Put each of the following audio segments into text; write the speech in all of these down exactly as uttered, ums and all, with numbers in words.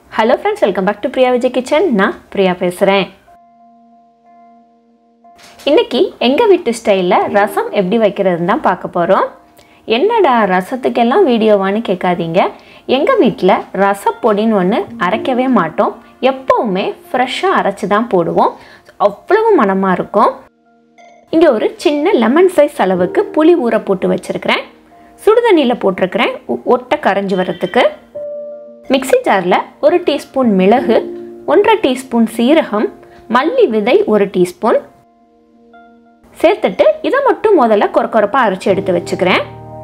Hello friends, welcome back to Priya Vijay kitchen. நான் பிரியா பேசுறேன். இன்னைக்கு எங்க வீட்டு ஸ்டைல்ல ரசம் எப்படி வைக்கிறதுன்னு தான் பார்க்க போறோம். என்னடா ரசத்துக்கெல்லாம் வீடியோவான்னு கேட்காதீங்க. எங்க வீட்ல ரசப்பொடின்னு ஒன்னு அரைக்கவே மாட்டோம். எப்பவுமே ஃப்ரெஷ்ஷா அரைச்சு தான் போடுவோம். அவ்வளவு மணமா இருக்கும். இங்க ஒரு சின்ன லெமன் சைஸ் அளவுக்கு புளி ஊற போட்டு வச்சிருக்கேன். சுடுதண்ணில போட்டுருக்கேன் ஒட்ட கரைஞ்சு வரதுக்கு. மிக்ஸி ஜார்ல ஒரு டீஸ்பூன் மிளகு, ஒன்றரை டீஸ்பூன் சீரகம், மல்லி விதை ஒரு டீஸ்பூன் சேர்த்துட்டு இதை மட்டும் முதல்ல கொரகொரப்பா அரைச்சு எடுத்து வச்சுக்கிறேன்.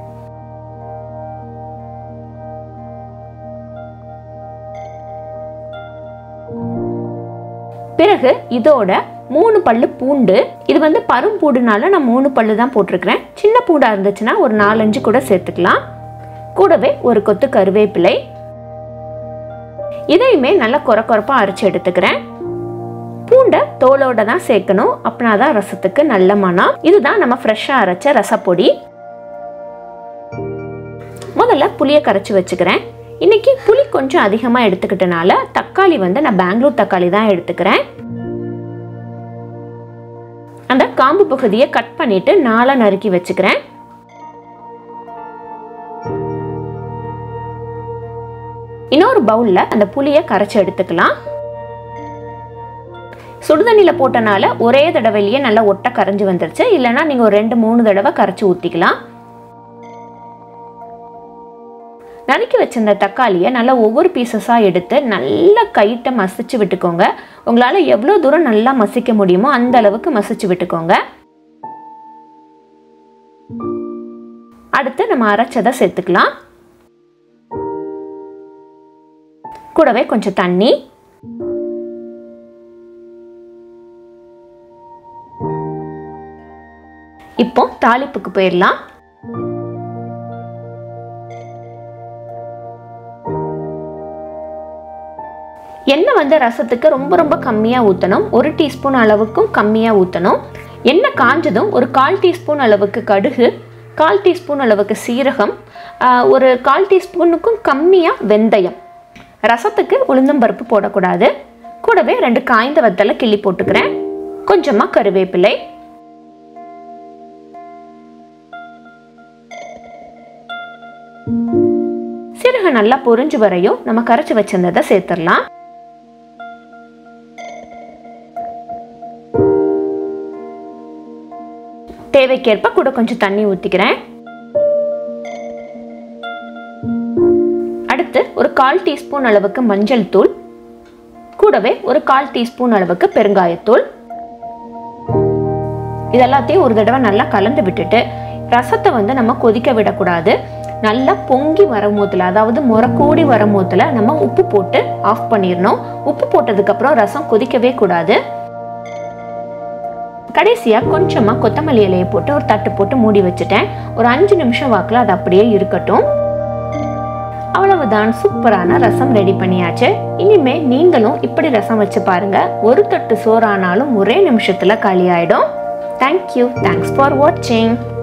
பிறகு இதோட மூணு பல்லு பூண்டு, இது வந்து பரும் பூண்டுனால நான் மூணு பல்லு தான் போட்டிருக்கிறேன். சின்ன பூண்டா இருந்துச்சுன்னா ஒரு நாலஞ்சு கூட சேர்த்துக்கலாம். கூடவே ஒரு கொத்து கருவேப்பிலை, இதையுமே நல்லா கொரகொரப்பா அரைச்சு எடுத்துக்கிறேன். பூண்டை தோலோட தான் சேர்க்கணும், அப்படின்னாதான் ரசத்துக்கு நல்ல மணம். இதுதான் நம்ம ஃப்ரெஷ்ஷா அரைச்ச ரசப்பொடி. முதல்ல புளியை கரைச்சி வச்சுக்கிறேன். இன்னைக்கு புளி கொஞ்சம் அதிகமா எடுத்துக்கிட்டனால தக்காளி வந்து நான் பெங்களூர் தக்காளி தான் எடுத்துக்கிறேன். அந்த காம்பு பகுதியை கட் பண்ணிட்டு நாலா நறுக்கி வச்சுக்கிறேன். இன்னொரு பவுல்ல அந்த புளியை கரைச்சி எடுத்துக்கலாம். சுடுதண்ணில போட்டனால ஒரே தடவையிலேயே நல்லா ஒட்ட கரைஞ்சு வந்துருச்சு. இல்லைன்னா நீங்க ஒரு ரெண்டு மூணு தடவை கரைச்சி ஊத்திக்கலாம். நறுக்கி வச்சிருந்த தக்காளியை நல்லா ஒவ்வொரு பீசஸா எடுத்து நல்லா கைட்ட மசிச்சு விட்டுக்கோங்க. உங்களால எவ்வளவு தூரம் நல்லா மசிக்க முடியுமோ அந்த அளவுக்கு மசிச்சு விட்டுக்கோங்க. அடுத்து நம்ம அரைச்சதை சேர்த்துக்கலாம். கூடவே கொஞ்சம் தண்ணி, இப்போ தாளிப்புக்கு போயிடலாம். எண்ணெய் வந்து ரசத்துக்கு ரொம்ப ரொம்ப கம்மியா ஊற்றணும். ஒரு டீஸ்பூன் அளவுக்கும் கம்மியா ஊற்றணும். எண்ணெய் காஞ்சதும் ஒரு கால் டீஸ்பூன் அளவுக்கு கடுகு, கால் டீஸ்பூன் அளவுக்கு சீரகம், ஒரு கால் டீஸ்பூனுக்கும் கம்மியா வெந்தயம். ரசத்துக்கு உளுந்தம்பருப்பு போடக்கூடாது. கூடவே ரெண்டு காய்ந்த வத்தலை கிள்ளி போட்டுக்கிறேன். கொஞ்சமா கருவேப்பிலை, சீரகம் நல்லா பொரிஞ்சு வரையும் நம்ம கரைச்சி வச்சிருந்ததை சேர்த்துடலாம். தேவைக்கேற்ப கூட கொஞ்சம் தண்ணி ஊத்திக்கிறேன். அடுத்து ஒரு கால் டீஸ்பூன் அளவுக்கு மஞ்சள் தூள், கூடவே ஒரு கால் டீஸ்பூன் அளவுக்கு பெருங்காயத்தூள். இதெல்லாத்தையும் ஒரு தடவை நல்லா கலந்து விட்டுட்டு ரசத்தை வந்து நம்ம கொதிக்க விடக்கூடாது. நல்லா பொங்கி வரும்போதுல, அதாவது முறக்கூடி வரும்போதுல நம்ம உப்பு போட்டு ஆஃப் பண்ணிடணும். உப்பு போட்டதுக்கு அப்புறம் ரசம் கொதிக்கவே கூடாது. கடைசியா கொஞ்சமா கொத்தமல்லி இலையை போட்டு ஒரு தட்டு போட்டு மூடி வச்சுட்டேன். ஒரு அஞ்சு நிமிஷம் வாக்குல அது அப்படியே இருக்கட்டும். அவ்வளவுதான், சூப்பரான ரசம் ரெடி பண்ணியாச்சு. இனிமே நீங்களும் இப்படி ரசம் வச்சு பாருங்க. ஒரு தட்டு சோறானாலும் ஒரே நிமிஷத்துல காலி ஆயிடும். தேங்க்யூ, தேங்க்ஸ் ஃபார் வாட்சிங்.